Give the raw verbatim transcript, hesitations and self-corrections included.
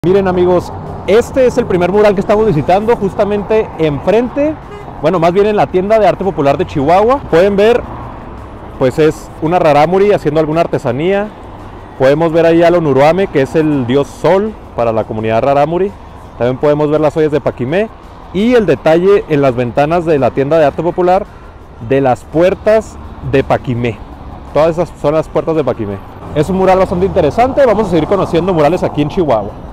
Miren amigos, este es el primer mural que estamos visitando justamente enfrente, bueno, más bien en la tienda de arte popular de Chihuahua. Pueden ver, pues es una rarámuri haciendo alguna artesanía. Podemos ver ahí a Lonuruame, que es el dios sol para la comunidad rarámuri. También podemos ver las ollas de Paquimé y el detalle en las ventanas de la tienda de arte popular de las puertas de Paquimé. Todas esas son las puertas de Paquimé. Es un mural bastante interesante, vamos a seguir conociendo murales aquí en Chihuahua.